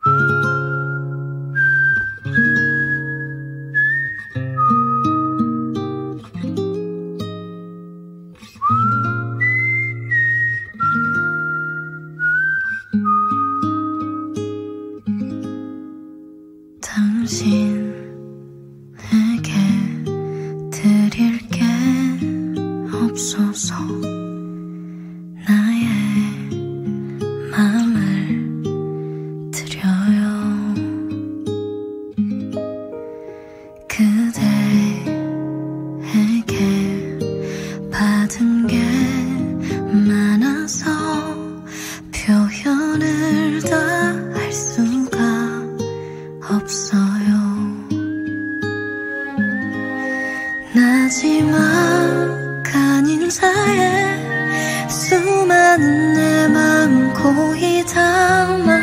당신에게 드릴 게 없어서 나의 마음을 드려요. 그대에게 받은 게 많아서 표현을 다 할 수가 없어요. 나지막한 인사에 수많은 내 마음 고이 담아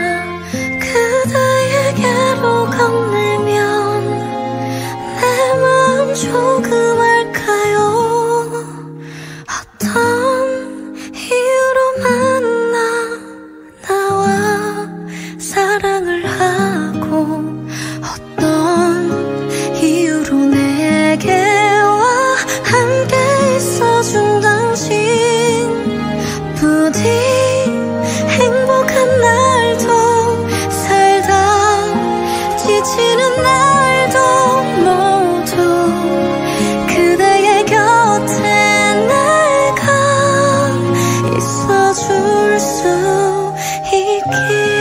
그대에게로 건네면 내 마음 조금 알까요? 어떤 이유로 만나 나와 사랑을 하고 어떤 이유로 내게와 함께 있어준 당신 부디 행복한 날도 살다 지치는 날도 모두 그대의 곁에 내가 있어줄 수 있길.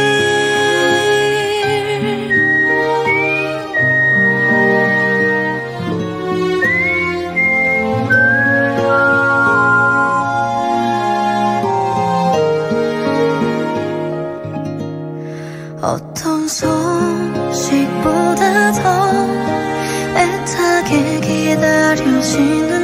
어떤 소식보다 더 애타게 기다려지는